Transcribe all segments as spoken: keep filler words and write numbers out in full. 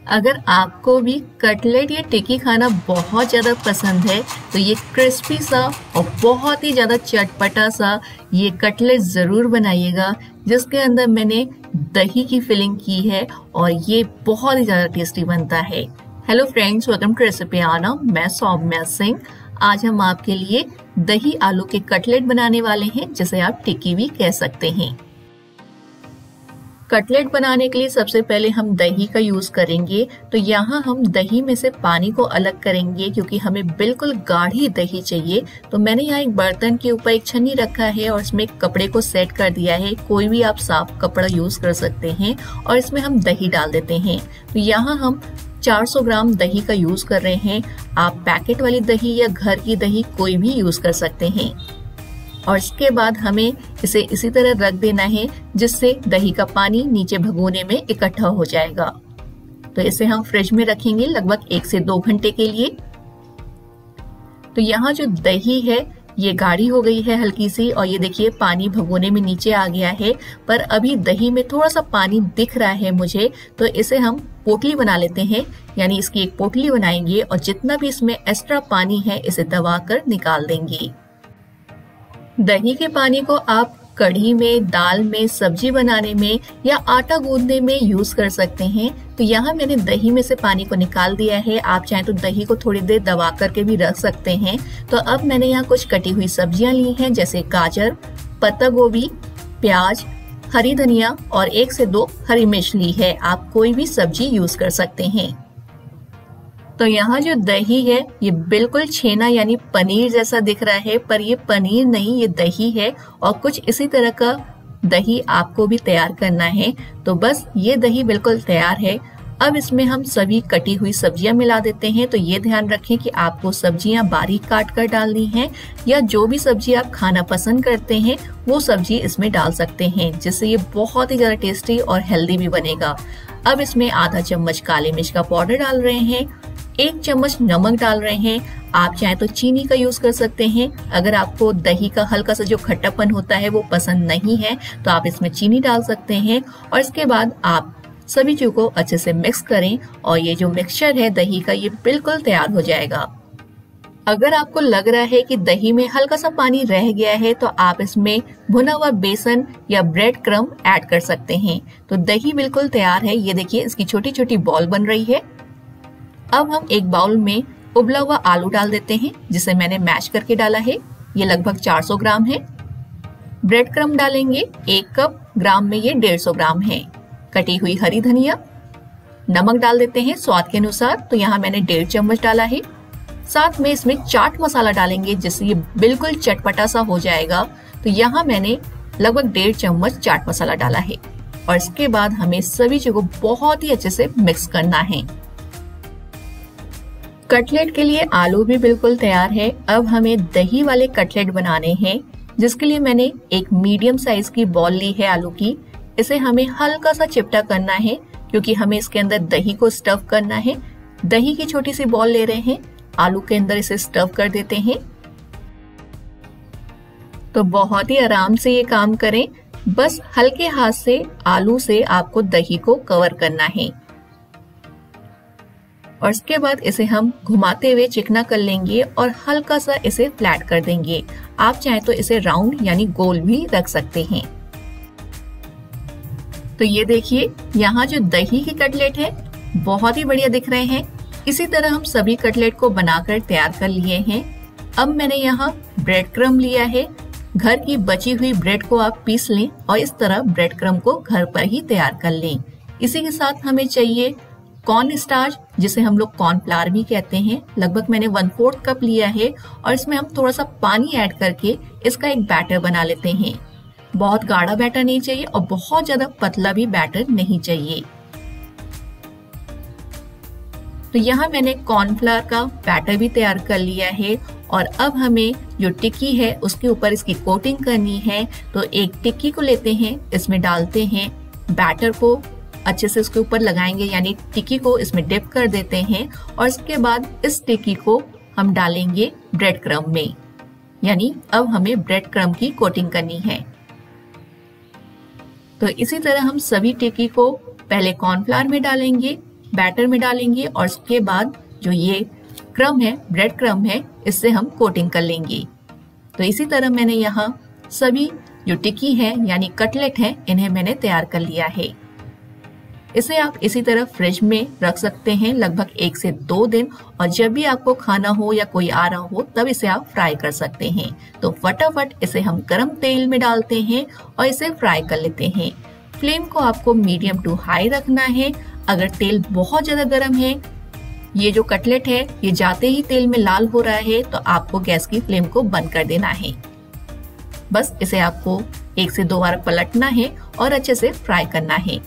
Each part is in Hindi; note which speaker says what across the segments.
Speaker 1: अगर आपको भी कटलेट या टिक्की खाना बहुत ज़्यादा पसंद है तो ये क्रिस्पी सा और बहुत ही ज़्यादा चटपटा सा ये कटलेट ज़रूर बनाइएगा, जिसके अंदर मैंने दही की फिलिंग की है और ये बहुत ही ज़्यादा टेस्टी बनता है। हेलो फ्रेंड्स, वेलकम टू रेसिपियाना। मैं सौम्या सिंह। आज हम आपके लिए दही आलू के कटलेट बनाने वाले हैं, जिसे आप टिक्की भी कह सकते हैं। कटलेट बनाने के लिए सबसे पहले हम दही का यूज करेंगे। तो यहाँ हम दही में से पानी को अलग करेंगे, क्योंकि हमें बिल्कुल गाढ़ी दही चाहिए। तो मैंने यहाँ एक बर्तन के ऊपर एक छन्नी रखा है और इसमें कपड़े को सेट कर दिया है। कोई भी आप साफ कपड़ा यूज कर सकते हैं और इसमें हम दही डाल देते हैं। तो यहाँ हम चार सौ ग्राम दही का यूज कर रहे हैं। आप पैकेट वाली दही या घर की दही कोई भी यूज कर सकते हैं। और इसके बाद हमें इसे इसी तरह रख देना है, जिससे दही का पानी नीचे भगोने में इकट्ठा हो जाएगा। तो इसे हम फ्रिज में रखेंगे लगभग एक से दो घंटे के लिए। तो यहाँ जो दही है ये गाढ़ी हो गई है हल्की सी, और ये देखिए पानी भगोने में नीचे आ गया है। पर अभी दही में थोड़ा सा पानी दिख रहा है मुझे, तो इसे हम पोटली बना लेते हैं। यानी इसकी एक पोटली बनाएंगे और जितना भी इसमें एक्स्ट्रा पानी है इसे दबाकर निकाल देंगे। दही के पानी को आप कढ़ी में, दाल में, सब्जी बनाने में या आटा गूंदने में यूज कर सकते हैं। तो यहाँ मैंने दही में से पानी को निकाल दिया है। आप चाहें तो दही को थोड़ी देर दबा करके भी रख सकते हैं। तो अब मैंने यहाँ कुछ कटी हुई सब्जियां ली हैं, जैसे गाजर, पत्ता गोभी, प्याज, हरी धनिया और एक से दो हरी मिर्च ली है। आप कोई भी सब्जी यूज कर सकते हैं। तो यहाँ जो दही है ये बिल्कुल छेना यानी पनीर जैसा दिख रहा है, पर ये पनीर नहीं, ये दही है। और कुछ इसी तरह का दही आपको भी तैयार करना है। तो बस ये दही बिल्कुल तैयार है। अब इसमें हम सभी कटी हुई सब्जियां मिला देते हैं। तो ये ध्यान रखें कि आपको सब्जियां बारीक काट कर डालनी है, या जो भी सब्जी आप खाना पसंद करते हैं वो सब्जी इसमें डाल सकते हैं, जिससे ये बहुत ही ज्यादा टेस्टी और हेल्दी भी बनेगा। अब इसमें आधा चम्मच काली मिर्च का पाउडर डाल रहे हैं, एक चम्मच नमक डाल रहे हैं। आप चाहे तो चीनी का यूज कर सकते हैं। अगर आपको दही का हल्का सा जो खट्टापन होता है वो पसंद नहीं है तो आप इसमें चीनी डाल सकते हैं। और इसके बाद आप सभी चीजों को अच्छे से मिक्स करें और ये जो मिक्सचर है दही का ये बिल्कुल तैयार हो जाएगा। अगर आपको लग रहा है कि दही में हल्का सा पानी रह गया है तो आप इसमें भुना हुआ बेसन या ब्रेड क्रम्ब ऐड कर सकते हैं। तो दही बिल्कुल तैयार है। ये देखिए इसकी छोटी छोटी बॉल बन रही है। अब हम एक बाउल में उबला हुआ आलू डाल देते हैं, जिसे मैंने मैश करके डाला है। ये लगभग चार सौ ग्राम है। ब्रेड क्रम्ब डालेंगे, एक कप, ग्राम में ये डेढ़ सौ ग्राम है। कटी हुई हरी धनिया, नमक डाल देते हैं स्वाद के अनुसार। तो यहाँ मैंने डेढ़ चम्मच डाला है। साथ में इसमें चाट मसाला डालेंगे, जिससे ये बिल्कुल चटपटा सा हो जाएगा। तो यहाँ मैंने लगभग डेढ़ चम्मच चाट मसाला डाला है। और इसके बाद हमें सभी चीजों को बहुत ही अच्छे से मिक्स करना है। कटलेट के लिए आलू भी बिल्कुल तैयार है। अब हमें दही वाले कटलेट बनाने हैं, जिसके लिए मैंने एक मीडियम साइज की बॉल ली है आलू की। इसे हमें हल्का सा चिपटा करना है, क्योंकि हमें इसके अंदर दही को स्टफ करना है। दही की छोटी सी बॉल ले रहे हैं, आलू के अंदर इसे स्टफ कर देते हैं। तो बहुत ही आराम से ये काम करें, बस हल्के हाथ से आलू से आपको दही को कवर करना है। और इसके बाद इसे हम घुमाते हुए चिकना कर लेंगे और हल्का सा इसे फ्लैट कर देंगे। आप चाहे तो इसे राउंड यानी गोल भी रख सकते हैं। तो ये देखिए यहाँ जो दही के कटलेट है बहुत ही बढ़िया दिख रहे हैं। इसी तरह हम सभी कटलेट को बनाकर तैयार कर लिए हैं। अब मैंने यहाँ ब्रेड क्रम्ब लिया है। घर की बची हुई ब्रेड को आप पीस लें और इस तरह ब्रेड क्रम्ब को घर पर ही तैयार कर लें। इसी के साथ हमें चाहिए कॉर्न स्टार्च, जिसे हम लोग कॉर्नफ्लावर भी कहते हैं। लगभग मैंने वन फोर्थ कप लिया है और इसमें हम थोड़ा सा पानी ऐड करके इसका एक बैटर बना लेते हैं। बहुत गाढ़ा बैटर नहीं चाहिए और बहुत ज्यादा पतला भी बैटर नहीं चाहिए। तो यहाँ मैंने कॉर्नफ्लावर का बैटर भी तैयार कर लिया है। और अब हमें जो टिक्की है उसके ऊपर इसकी कोटिंग करनी है। तो एक टिक्की को लेते हैं, इसमें डालते हैं, बैटर को अच्छे से उसके ऊपर लगाएंगे, यानी टिक्की को इसमें डिप कर देते हैं। और इसके बाद इस टिक्की को हम डालेंगे ब्रेड क्रम्ब में, यानी अब हमें ब्रेड क्रम्ब की कोटिंग करनी है। तो इसी तरह हम सभी टिक्की को पहले कॉर्नफ्लावर में डालेंगे, बैटर में डालेंगे और उसके बाद जो ये क्रम है, ब्रेड क्रम है, इससे हम कोटिंग कर लेंगे। तो इसी तरह मैंने यहाँ सभी जो टिक्की है यानी कटलेट है, इन्हें मैंने तैयार कर लिया है। इसे आप इसी तरह फ्रिज में रख सकते हैं लगभग एक से दो दिन, और जब भी आपको खाना हो या कोई आ रहा हो तब इसे आप फ्राई कर सकते हैं। तो फटाफट इसे हम गरम तेल में डालते हैं और इसे फ्राई कर लेते हैं। फ्लेम को आपको मीडियम टू हाई रखना है। अगर तेल बहुत ज्यादा गर्म है, ये जो कटलेट है ये जाते ही तेल में लाल हो रहा है, तो आपको गैस की फ्लेम को बंद कर देना है। बस इसे आपको एक से दो बार पलटना है और अच्छे से फ्राई करना है।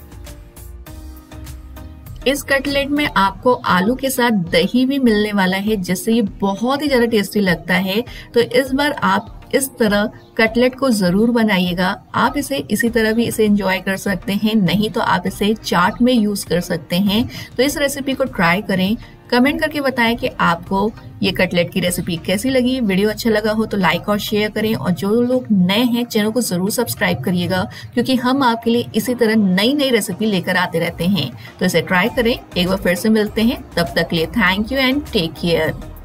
Speaker 1: इस कटलेट में आपको आलू के साथ दही भी मिलने वाला है, जिससे ये बहुत ही ज्यादा टेस्टी लगता है। तो इस बार आप इस तरह कटलेट को जरूर बनाइएगा। आप इसे इसी तरह भी इसे एंजॉय कर सकते हैं, नहीं तो आप इसे चाट में यूज कर सकते हैं। तो इस रेसिपी को ट्राई करें, कमेंट करके बताएं कि आपको ये कटलेट की रेसिपी कैसी लगी। वीडियो अच्छा लगा हो तो लाइक और शेयर करें, और जो लोग नए हैं चैनल को जरूर सब्सक्राइब करिएगा, क्योंकि हम आपके लिए इसी तरह नई नई रेसिपी लेकर आते रहते हैं। तो इसे ट्राई करें। एक बार फिर से मिलते हैं, तब तक के लिए thank you and take care.